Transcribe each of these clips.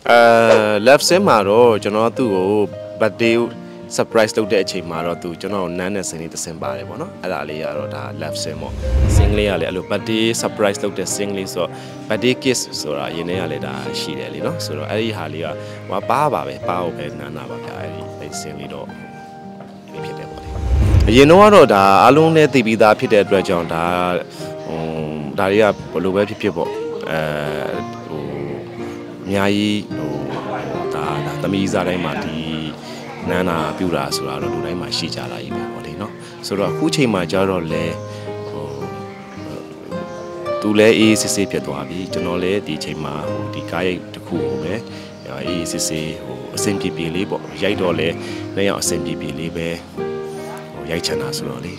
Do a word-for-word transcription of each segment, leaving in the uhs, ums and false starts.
အဲ left sim မှာတော့ကျွန်တော်သူ့ကို birthday surprise လုပ်တဲ့အချိန်မှာတော့သူကျွန်တော်နန်းနဲ့စင်းလေးတစ်စင်ပါတယ်ပေါ့နော်အဲ့ဒါလေးကတော့ဒါ left sim ပေါ့ sing လေးကလည်းအဲ့လို birthday surprise လုပ်တဲ့ sing လေးဆိုတော့ birthday kiss ဆိုတာရင်းနေရလဲဒါရှိတယ်လीနော်ဆိုတော့အဲ့ဒီဟာလေးကဟိုပါပါပဲပါဟုတ်ပဲနန်းနာပါဗျာအဲ့ဒီအဲ့ sing လေးတော့ဖြစ်တယ်ပေါ့လေအရင်တော့ကတော့ဒါအားလုံးနဲ့သိပြီးသားဖြစ်တဲ့အတွက်ကြောင့်ဒါဟိုဒါတွေကဘယ်လိုပဲဖြစ်ဖြစ်ပေါ့အဲဟိုအများကြီးဟိုဒါဒါသမီးစားတိုင်းမှာဒီနန်းနာပြူတာဆိုတာတော့လူတိုင်းမှာရှိကြတာကြီးပဲပေါ့လေနော်ဆိုတော့အခုချိန်မှာကျတော့လဲဟိုသူလဲအေးစစ်စစ်ဖြစ်သွားပြီကျွန်တော်လဲဒီချိန်မှာဟိုဒီကားရိုက်တစ်ခုကိုပဲအေးစစ်စစ်ဟိုအဆင်ပြေပြေလေးပေါ့ရိုက်တော့လဲလက်ရောက်အဆင်ပြေပြေလေးပဲဟိုရိုက်ချင်တာဆိုတော့လေ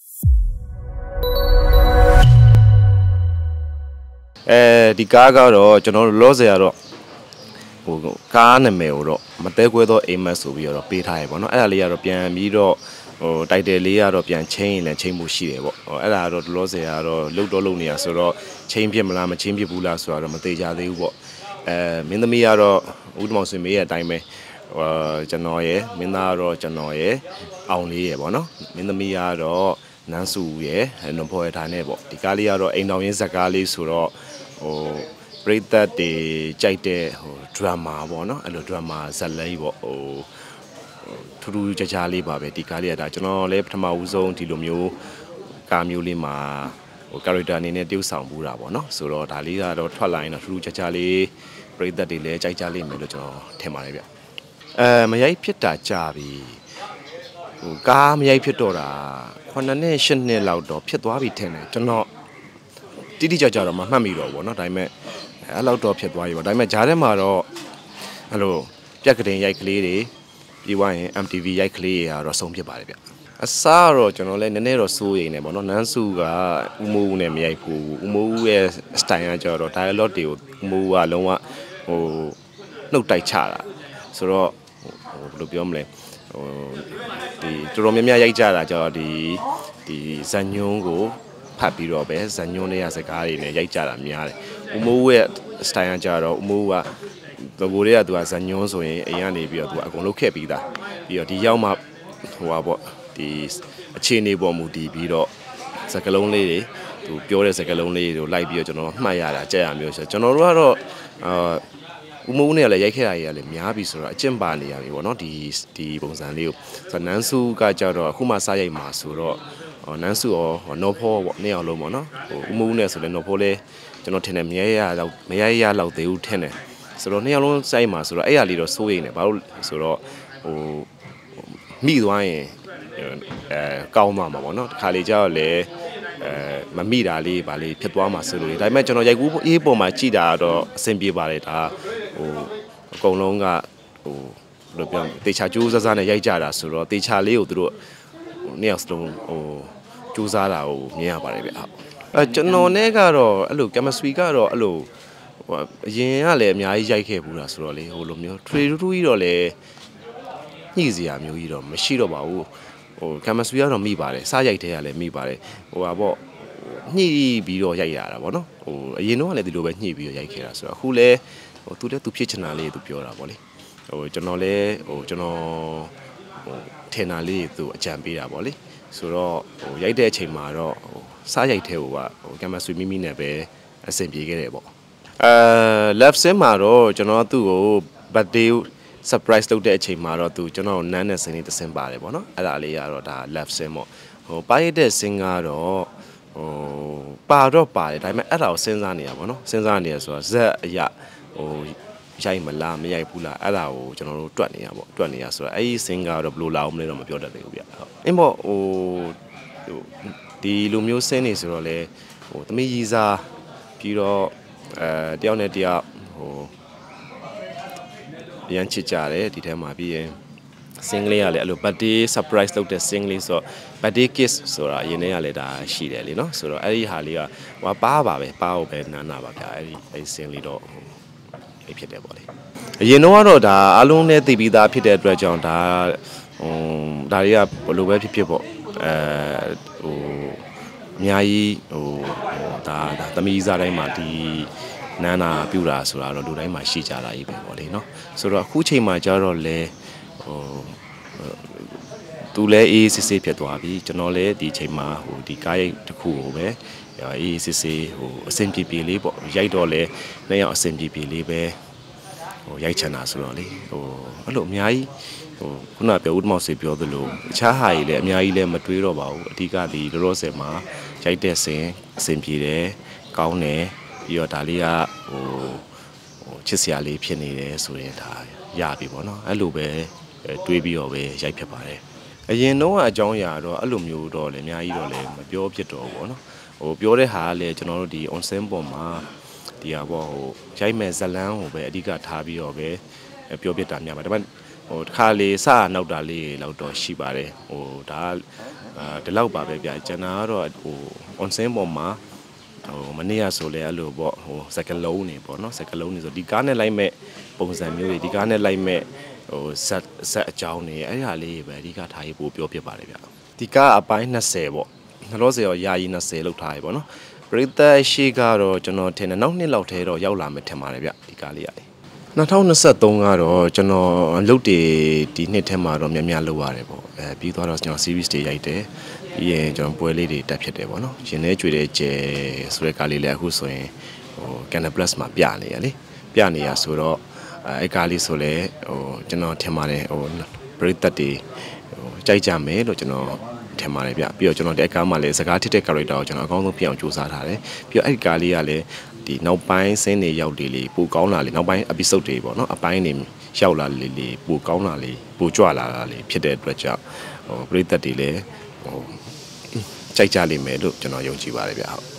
အဲဒီကားကတော့ကျွန်တော်လောဆယ်ကတော့ဟိုကားနာမည်ကိုတော့မတဲခွဲသောအိမ်မက်ဆိုပြီးတော့ပေးထားရပေါ့နော်အဲ့ဒါလေးကတော့ပြန်ပြီးတော့ဟိုတိုက်တယ်လေးကတော့ပြန်ချင်းရင်လည်းချင်းမှုရှိတယ်ပေါ့ဟိုအဲ့ဒါကတော့လောဆယ်ကတော့လုတ်တော့လုတ်နေရဆိုတော့ချင်းဖြစ်မလားမချင်းဖြစ်ဘူးလားဆိုတော့မသေးကြသေးဘူးပေါ့အဲမင်းသမီးကတော့ဦးတမောင်ဆွေမေးရဲ့အတိုင်းပဲဟိုကျွန်တော်ရဲ့မင်းသားကတော့ကျွန်တော်ရဲ့အောင်လေးရဲ့ပေါ့နော်မင်းသမီးကတော့နန်းစုရဲ့နုံဖော်ရထားနေပေါ့ဒီကားလေးကတော့အိမ်တော်ရင်းဇက်ကားလေးဆိုတော့ဟိုပရိသတ်တွေကြိုက်တဲ့ဟို drama ပေါ့နော်အဲ့လို drama ဇက်လေးပေါ့ဟိုထူးထူးခြားခြားလေးပါပဲဒီကားလေးကဒါကျွန်တော်လည်းပထမဦးဆုံးဒီလိုမျိုးကားမျိုးလေးမှာဟို character အနေနဲ့တရုပ်ဆောင်ပူးတာပေါ့နော်ဆိုတော့ဒါလေးကတော့ထွက်လာရင်တော့ထူးထူးခြားခြားလေးပရိသတ်တွေလည်းကြိုက်ကြလိမ့်မယ်လို့ကျွန်တော်ထင်ပါတယ်ဗျအဲမရိုက်ဖြစ်တာကြာပြီဟိုကားမရိုက်ဖြစ်တော့တာခုနှစ်နှစ်ရှစ်နှစ်လောက်တော့ဖြစ်သွားပြီထင်တယ်ကျွန်တော်တိတိကျကျတော့မမှတ်မိတော့ဘူးเนาะဒါပေမဲ့အဲ့လောက်တော့ဖြစ်သွားပြီပေါ့ဒါပေမဲ့ဂျားထဲမှာတော့အဲ့လိုပြက်ကတင်ရိုက်ကလေးတွေပြီးွားရင် M T V ရိုက်ကလေးတွေကတော့ဆုံးဖြစ်ပါတယ်ဗျအစားတော့ကျွန်တော်လည်းနည်းနည်းတော့စိုးရိမ်နေပေါ့နော်နန်းစုကဦးမိုးဦးနဲ့မရိုက်ဘူးဦးမိုးဦးရဲ့ style ကကျတော့ dialogue တွေကိုဦးမိုးဦးကလုံးဝဟိုနှုတ်တိုက်ချတာဆိုတော့ဟိုဘယ်လိုပြောမလဲဟိုဒီတော်တော်များများရိုက်ကြတာကျတော့ဒီဒီဇန်ညုံကိုဖတ်ပြီးတော့ပဲဇန်ညွန်းတွေကစကားတွေနဲ့ရိုက်ကြတာများတယ်။ဦးမိုးရဲ့ style ကကြတော့ဦးမိုးကသဘောတွေကသူကဇန်ညွန်းဆိုရင်အိမ်ကနေပြီးတော့သူကအကုန်လုံးခက်ပြီးသားပြီးတော့ဒီရောက်မှဟိုပါပေါ့ဒီအခြေအနေပေါ်မူတည်ပြီးတော့စကလုံးလေးတွေသူပြောတဲ့စကလုံးလေးတွေကိုလိုက်ပြီးတော့ကျွန်တော်မှတ်ရတာကြက်ရမျိုးဆိုကျွန်တော်တို့ကတော့အာဦးမိုးနဲ့လည်းရိုက်ခဲ့တာကြီးကလည်းများပြီဆိုတော့အကျင့်ပါနေရပြီပေါ့နော်ဒီဒီပုံစံလေးကိုဆိုနန်းစုကကြတော့အခုမှစားရိုက်မှာဆိုတော့နန်းစုရောနော်ဖောပေါ့နှစ်ယောက်လုံးပေါ့နော်ဟိုဦးမိုးနဲ့ဆိုလဲနော်ဖောလဲကျွန်တော်ထင်တယ်မရရတော့မရရလောက်သေးဘူးထင်တယ်ဆိုတော့နှစ်ယောက်လုံးစိုက်မှာဆိုတော့အဲ့ရလေးတော့စိုးရိမ်တယ်ဘာလို့ဆိုတော့ဟိုမိသွားရင်အဲကောင်းသွားမှာပေါ့နော်တစ်ခါလေကြောက်လဲအဲမမိတာလေးဗာလေးဖြစ်သွားမှာဆိုလို့ဒါပေမဲ့ကျွန်တော်ရိုက်ကူးအေးပေါ်မှာကြည်တာတော့အဆင်ပြေပါတယ်ဒါဟိုအကုန်လုံးကဟိုဘယ်လိုပြောတေချာကျိုးစားစားနဲ့ရိုက်ကြတာဆိုတော့တေချာလေးကိုသူတို့နှစ်ယောက်စလုံးဟိုစူးစမ်းတာကိုမြင်ရပါတယ်ဗျအဲကျွန်တော်နဲ့ကတော့အဲ့လို chemistry ကတော့အဲ့လိုဟိုအရင်ကလည်းအများကြီးရိုက်ခဲ့ဘူးတာဆိုတော့လေဟိုလိုမျိုး trade တူကြီးတော့လည်းညှိစရာမျိုးကြီးတော့မရှိတော့ပါဘူးဟို chemistry ကတော့မိပါတယ်စားရိုက်တဲ့ကလည်းမိပါတယ်ဟိုပါပေါ့ညှိပြီးတော့ရိုက်ရတာပေါ့နော်ဟိုအရင်တော့လည်းဒီလိုပဲညှိပြီးတော့ရိုက်ခဲ့တာဆိုတော့အခုလည်းဟိုသူလည်းသူဖြစ်ချင်တာလေးသူပြောတာပေါ့လေဟိုကျွန်တော်လည်းဟိုကျွန်တော်ဟိုထင်တာလေးသူအကြံပေးတာပေါ့လေဆိုတော့ဟိုရိုက်တဲ့အချိန်မှာတော့ဟိုစားရိုက်တဲ့ဟိုကဟိုကင်မရာဆွေမိမိနဲ့ပဲအဆင်ပြေခဲ့တယ်ပေါ့အဲ left sim မှာတော့ကျွန်တော်သူ့ကို birthday surprise လုပ်တဲ့အချိန်မှာတော့သူကျွန်တော်နန်းနဲ့စင်းလေးတစ်စင်ပါတယ်ပေါ့နော်အဲ့ဒါလေးကတော့ဒါ left sim ပေါ့ဟိုပါရတဲ့စင်ကတော့ဟိုပါတော့ပါတယ်ဒါပေမဲ့အဲ့ဒါကိုစဉ်းစားနေရပါတော့စဉ်းစားနေရဆိုတော့ဇက်အရာဟိုရိုက်မလားမရိုက်ဘူးလားအဲ့ဒါကိုကျွန်တော်တို့တွက်နေရပေါ့တွက်နေရဆိုတော့အဲ့ဒီစင်ကတော့ဘယ်လိုလာအောင်မလဲတော့မပြောတတ်သေးဘူးဗျဟုတ်အင်းပေါ့ဟိုဒီလိုမျိုးစင်းနေဆိုတော့လေဟိုသမီးကြီးစားပြီးတော့အဲတယောက်နဲ့တယောက်ဟိုရမ်းချစ်ကြတယ်ဒီထဲမှာပြီးရင်စင်ကလေးကလည်းအဲ့လို birthday surprise လုပ်တဲ့စင်ကလေးဆိုတော့ birthday kiss ဆိုတာအရင်တည်းကလည်းဒါရှိတယ်လीเนาะဆိုတော့အဲ့ဒီဟာလေးကဟိုပါပါပဲပါဟုတ်ပဲနားနာပါဗျာအဲ့ဒီအဲ့ဒီစင်လေးတော့လေးဖြစ်တယ်ပေါ့လေအရင်တော့ကတော့ဒါအားလုံးနဲ့သိပြီးသားဖြစ်တဲ့အတွက်ကြောင့်ဒါဟိုဒါတွေကဘယ်လိုပဲဖြစ်ဖြစ်ပေါ့အဲဟိုအများကြီးဟိုဒါဒါသမီးစားတိုင်းမှာဒီနန်းနာပြူတာဆိုတာတော့လူတိုင်းမှာရှိကြတာကြီးပဲပေါ့လေနော်ဆိုတော့အခုချိန်မှာကျတော့လေဟိုသူလည်းအေးစစ်စစ်ဖြစ်သွားပြီကျွန်တော်လည်းဒီချိန်မှာဟိုဒီကားရိတ်တစ်ခုကိုပဲအေးစစ်စစ်ဟိုအဆင်ပြေပြေလေးပေါ့ရိုက်တော့လေနှစ်ယောက်အဆင်ပြေပြေလေးပဲဟိုရိုက်ချင်တာဆိုတော့လေဟိုအဲ့လိုအများကြီးဟိုခုနပြောဦးမောင်စေပြောသလိုအခြားဟာကြီးလည်းအများကြီးလည်းမတွေးတော့ပါဘူးအဓိကဒီလောလောဆယ်မှာရိုက်တဲ့စင်အဆင်ပြေတယ်ကောင်းတယ်ပြီးတော့ဒါလေးကဟိုဟိုချစ်စရာလေးဖြစ်နေတယ်ဆိုရင်ဒါရပြီပေါ့နော်အဲ့လိုပဲတွေးပြီးတော့ပဲရိုက်ဖြစ်ပါတယ်အရင်တော့အကြောင်းအရာတော့အဲ့လိုမျိုးတော့လည်းအများကြီးတော့လည်းမပြောဖြစ်တော့ဘူးပေါ့နော်ဟိုပြောတဲ့ဟာကလည်းကျွန်တော်တို့ဒီ on scene ပေါ်မှာဒီဟာပေါ့ဟိုရိုက်မဲ့ဇလန်းကိုပဲအဓိကထားပြီးတော့ပဲပြောပြတာများပါတယ်ဒါပေမဲ့ဟိုတစ်ခါလေစနောက်တာလေးလောက်တော့ရှိပါတယ်ဟိုဒါအာဒီလောက်ပါပဲဗျာကျွန်တော်ကတော့ဟို on scene ပေါ်မှာဟိုမနေ့ကဆိုလဲအဲ့လိုပေါ့ဟိုစကလုံးနေပေါ့နော်စကလုံးနေဆိုဒီကားနဲ့လိုက်မဲ့ပုံစံမျိုးတွေဒီကားနဲ့လိုက်မဲ့ဟိုဆက်ဆက်အကြောင်းနေအဲ့ဒါလေးပဲအဓိကထားရေးပို့ပြောပြပါတယ်ဗျာဒီကားအပိုင်း20ပေါ့နှလို့စေရောယာယီ20လောက်ထားရေပေါ့နော်ပရိသတ်ရှိကတော့ကျွန်တော်ထင်တယ်နောက်နှစ်လောက်ထဲတော့ရောက်လာမယ်ထင်ပါတယ်ဗျဒီကားလေးရတယ်၂၀၂၃ကတော့ကျွန်တော်လုတ်တွေဒီနှစ်ထဲမှာတော့များများလုပ်ရတယ်ပေါ့အဲပြီးသွားတော့ကျွန်တော် series တွေရိုက်တယ်ပြီးရင်ကျွန်တော်ပွဲလေးတွေတက်ဖြစ်တယ်ပေါ့နော်ရှင်နေကြွေတဲ့ကျဲဆိုတဲ့ကားလေးလည်းအခုဆိုရင်ဟို Canal Plus မှာပြနေရလေပြနေရဆိုတော့အဲကားလေးဆိုလဲဟိုကျွန်တော်ထင်ပါတယ်ဟိုပရိသတ်တွေဟိုကြိုက်ကြမယ်လို့ကျွန်တော်ထင်ပါတယ်ဗျပြီးတော့ကျွန်တော်ဒီကားမှာလည်းစကားထစ်တဲ့ character ကိုကျွန်တော်အကောင်းဆုံးပြအောင်ကြိုးစားထားတယ်ပြီးတော့အဲ့ဒီကားလေးကလည်းဒီနောက်ပိုင်းဆင်းတွေရောက်တွေလေးပိုကောင်းလာလေနောက်ပိုင်း episode တွေပေါ့နော်အပိုင်းတွေရောက်လာလေလေပိုကောင်းလာလေပိုကြွလာတာလေဖြစ်တဲ့အတွက်ကြောင့်ဟိုပရိသတ်တွေလည်းဟိုကြိုက်ကြလိမ့်မယ်လို့ကျွန်တော်ယုံကြည်ပါတယ်ဗျဟုတ်